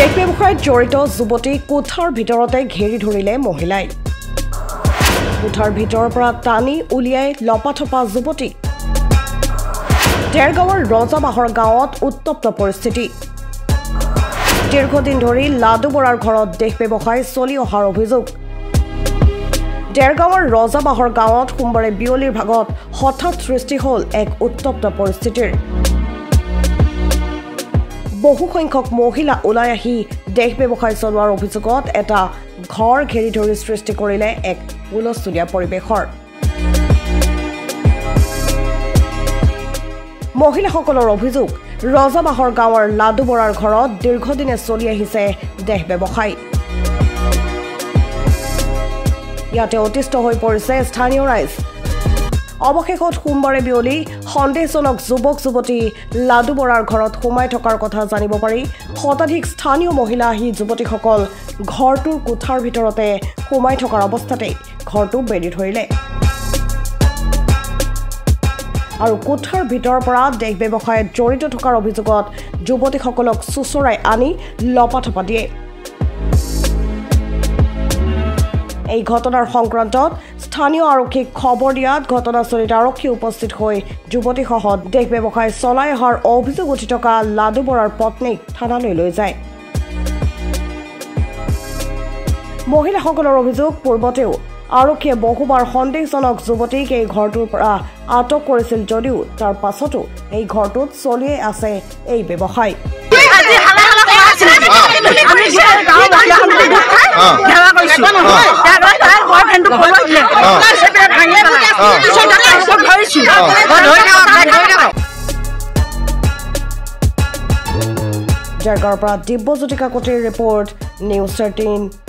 দেশ ব্যৱসায়ত জড়িত যুৱতী কোঠাৰ ভিতৰতে ঘেৰি ধৰিলে মহিলাই কোঠাৰ ভিতৰৰ পৰা টানি উলিয়াই লপাথপা যুৱতী দেৰগাঁৱৰ ৰজাবাহৰ গাঁৱত উত্তপ্ত পৰিস্থিতি দীৰ্ঘদিন ধৰি লাডু বৰাৰ ঘৰত দেশ ব্যৱসায় চলি অহাৰ অভিযোগ দেৰগাঁৱৰ ৰজাবাহৰ গাঁৱত সোমবাৰে বিয়লিৰ ভাগত হঠাৎ সৃষ্টি হ'ল এক উত্তপ্ত পৰিস্থিতিৰ বহু সংখ্যক মহিলা ওলাই আহি দেশ ব্যৱসায় চলোৱাৰ অভিযোগত এটা ঘৰ ঘেৰি ধৰি সৃষ্টি কৰিলে এক হুলস্থুলীয়া পৰিৱেশৰ মহিলাসকলৰ অভিযোগ ৰজাবাহৰ গাঁৱৰ লাডু বৰাৰ ঘৰত দীৰ্ঘদিনে চলি আহিছে দেশ ব্যৱসায় ইয়াতে অতিষ্ঠ হৈ পৰিছে স্থানীয় ৰাইজ অৱশেষত সোমবাৰে বিয়লি সন্দেহজনক যুৱতী লাডু বৰাৰ ঘৰত সোমাই থকাৰ কথা জানিব পাৰি শতাধিক স্থানীয় মহিলা আহি যুৱতীসকল ঘৰটোৰ কোঠাৰ ভিতৰতে সোমাই থকাৰ অৱস্থাতে ঘৰটো বেৰি ধৰিলে আৰু কোঠাৰ ভিতৰৰ পৰা দেশ ব্যৱসায়ত জড়িত থকাৰ অভিযোগত যুৱতীসকলক চুচৰাই আনি লপাথপা দিয়ে এই ঘটনাৰ সংক্ৰান্তত স্থানীয় আৰক্ষীক খবৰ দিয়াত ঘটনাস্থলীত আৰক্ষী উপস্থিত হৈ যুৱতীসহ দেশ ব্যৱসায় চলাই অহাৰ অভিযোগ উঠি থকা লাডু বৰাৰ পত্নীক থানালৈ লৈ যায় মহিলাসকলৰ অভিযোগ পূৰ্বতেও আৰক্ষীয়ে বহুবাৰ সন্দেহজনক যুৱতীক এই ঘৰটোৰ পৰা আটক কৰিছিল যদিও তাৰ পাছতো এই ঘৰটোত চলিয়ে আছে এই ব্যৱসায় জাৰগাঁৱৰ পৰা দিব্যজ্যোতি কাকতিৰ ৰিপৰ্ট নিউজ 13